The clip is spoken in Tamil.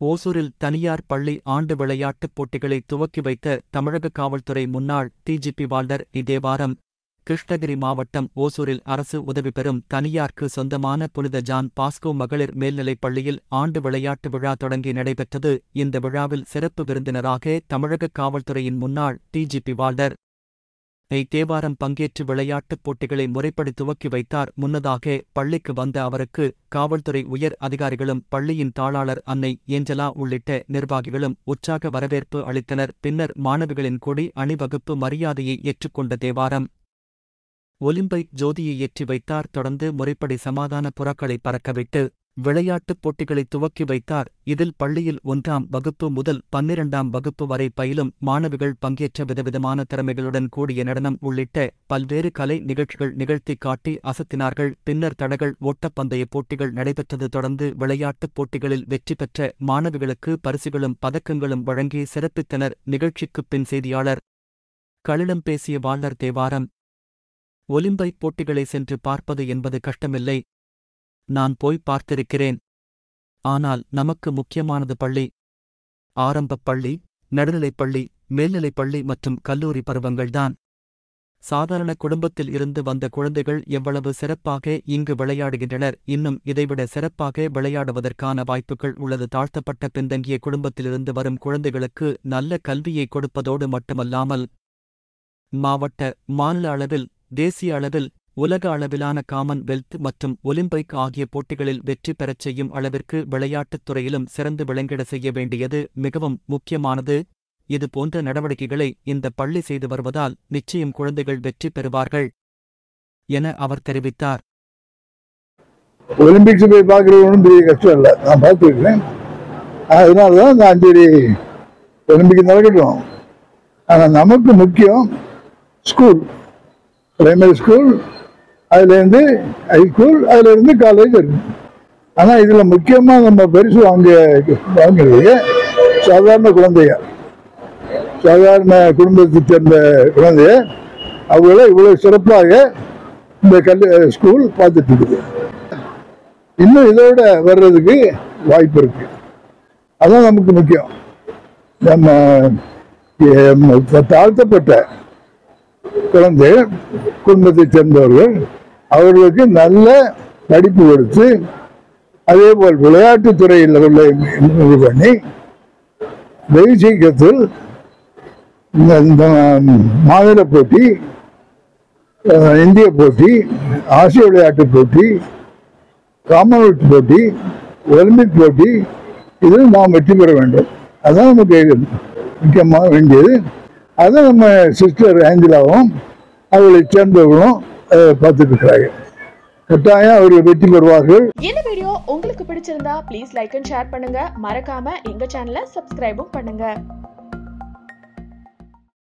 ஓசூரில் தனியார் பள்ளி ஆண்டு விளையாட்டுப் போட்டிகளை துவக்கி வைத்த தமிழக காவல்துறை முன்னாள் டிஜிபி வால்டர் தேவாரம். கிருஷ்ணகிரி மாவட்டம் ஓசூரில் அரசு உதவி பெறும் தனியார்க்கு சொந்தமான புனித ஜான் பாஸ்கோ மகளிர் மேல்நிலைப் பள்ளியில் ஆண்டு விளையாட்டு விழா தொடங்கி நடைபெற்றது. இந்த விழாவில் சிறப்பு விருந்தினராக தமிழக காவல்துறையின் முன்னாள் டிஜிபி வால்டர் தேவாரம் பங்கேற்று விளையாட்டுப் போட்டிகளை முறைப்படி துவக்கி வைத்தார். முன்னதாக பள்ளிக்கு வந்த அவருக்கு காவல்துறை உயர் அதிகாரிகளும் பள்ளியின் தாளாளர் அன்னை ஏஞ்சலா உள்ளிட்ட நிர்வாகிகளும் உற்சாக வரவேற்பு அளித்தனர். பின்னர் மாணவிகளின் கொடி அணிவகுப்பு மரியாதையை ஏற்றுக்கொண்ட தேவாரம் ஒலிம்பிக் ஜோதியை ஏற்றி வைத்தார். தொடர்ந்து முறைப்படி சமாதான புறாக்களை பறக்கவிட்டு விளையாட்டுப் போட்டிகளை துவக்கி வைத்தார். இதில் பள்ளியில் 1ஆம் வகுப்பு முதல் 12ஆம் வகுப்பு வரை பயிலும் மாணவிகள் பங்கேற்ற விதவிதமான திறமைகளுடன் கூடிய நடனம் உள்ளிட்ட பல்வேறு கலை நிகழ்ச்சிகள் நிகழ்த்தி காட்டி அசத்தினார்கள். பின்னர் தடகள் ஓட்டப்பந்தய போட்டிகள் நடைபெற்றது. தொடர்ந்து விளையாட்டுப் போட்டிகளில் வெற்றி பெற்ற மாணவிகளுக்கு பரிசுகளும் பதக்கங்களும் வழங்கி சிறப்பித்தனர். நிகழ்ச்சிக்குப் பின் செய்தியாளர் களிடம் பேசிய வால்டர் தேவாரம், ஒலிம்பிக் போட்டிகளை சென்று பார்ப்பது என்பது கஷ்டமில்லை. நான் போய் பார்த்திருக்கிறேன். ஆனால் நமக்கு முக்கியமானது பள்ளி, ஆரம்பப் பள்ளி, நடுநிலைப்பள்ளி, மேல்நிலைப்பள்ளி மற்றும் கல்லூரி பருவங்கள்தான். சாதாரண குடும்பத்தில் இருந்து வந்த குழந்தைகள் எவ்வளவு சிறப்பாக இங்கு விளையாடுகின்றனர். இன்னும் இதைவிட சிறப்பாக விளையாடுவதற்கான வாய்ப்புகள் உள்ளது. தாழ்த்தப்பட்ட பின்தங்கிய குடும்பத்திலிருந்து வரும் குழந்தைகளுக்கு நல்ல கல்வியை கொடுப்பதோடு மட்டுமல்லாமல் மாவட்ட, மாநில அளவில், தேசிய அளவில், உலக அளவிலான காமன்வெல்த் மற்றும் ஒலிம்பிக் ஆகிய போட்டிகளில் வெற்றி பெறச் செய்யும் அளவிற்கு விளையாட்டுத் துறையிலும் சிறந்து விளங்கிட செய்ய வேண்டியது மிகவும் முக்கியமானது. இது போன்ற நடவடிக்கைகளை இந்த பள்ளி செய்து வருவதால் நிச்சயம் குழந்தைகள் வெற்றி பெறுவார்கள் என அவர் தெரிவித்தார். ஒலிம்பிக்ஸ் போய் பார்க்கறது ஒன்றும் பெரிய கஷ்டம் இல்லை, நான் பார்த்துருக்கேன். அதனாலதான் இந்த 5 ஒலிம்பிக் நடக்கட்டும். ஆனால் நமக்கு முக்கியம் ஸ்கூல், பிரைமரி ஸ்கூல், அதுலேருந்து ஹைஸ்கூல், அதுலேருந்து காலேஜ் இருக்கு. ஆனால் இதில் முக்கியமாக நம்ம பரிசு வாங்கிறது சாதாரண குழந்தைய, சாதாரண குடும்பத்தை சேர்ந்த குழந்தைய, அவங்கள இவ்வளோ சிறப்பாக இந்த ஸ்கூல் பார்த்துட்டு இருக்குது. இன்னும் இதோட வர்றதுக்கு வாய்ப்பு இருக்கு. அதான் நமக்கு முக்கியம். நம்ம தாழ்த்தப்பட்ட குழந்தை குடும்பத்தை சேர்ந்தவர்கள் அவர்களுக்கு நல்ல படிப்பு கொடுத்து, அதே போல் விளையாட்டுத் துறையில் உள்ள பண்ணி வெகு சீக்கிரத்தில் இந்த மாநில போட்டி, இந்திய போட்டி, ஆசிய விளையாட்டுப் போட்டி, காமன்வெல்த் போட்டி, ஒலிம்பிக் போட்டி, இதில் நாம் வெற்றி பெற வேண்டும். அதான் நமக்கு முக்கியமாக வேண்டியது. அதை நம்ம சிஸ்டர் ஏஞ்சலாவும் அவர்களை சேர்ந்தவர்களும் பார்த்துட்டு இருக்கிறாங்க. கட்டாயம் அவர்கள் வெற்றி பெறுவார்கள். இந்த வீடியோ உங்களுக்கு பிடிச்சிருந்தா ப்ளீஸ் லைக் அண்ட் ஷேர் பண்ணுங்க. மறக்காம எங்க சேனலை சப்ஸ்கிரைபும் பண்ணுங்க.